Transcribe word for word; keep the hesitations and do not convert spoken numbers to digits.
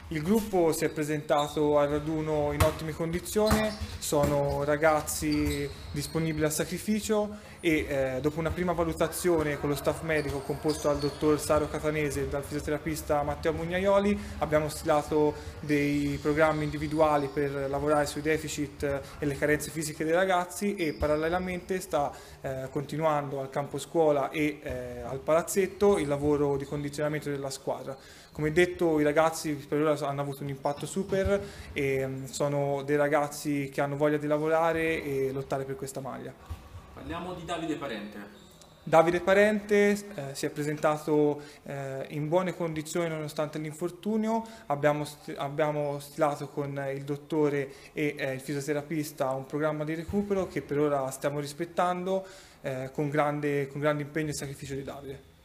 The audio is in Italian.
Il gruppo si è presentato al raduno in ottime condizioni, sono ragazzi disponibili al sacrificio e eh, dopo una prima valutazione con lo staff medico composto dal dottor Saro Catanese e dal fisioterapista Matteo Mugnaioli abbiamo stilato dei programmi individuali per lavorare sui deficit e le carenze fisiche dei ragazzi e parallelamente sta eh, continuando al campo scuola e eh, al palazzetto il lavoro di condizionamento della squadra. Come detto, i ragazzi per ora hanno avuto un impatto super e mm, sono dei ragazzi che hanno voglia di lavorare e lottare per questa maglia. Parliamo di Davide Parente. Davide Parente eh, si è presentato eh, in buone condizioni nonostante l'infortunio, abbiamo, st- abbiamo stilato con il dottore e eh, il fisioterapista un programma di recupero che per ora stiamo rispettando eh, con grande, con grande impegno e sacrificio di Davide.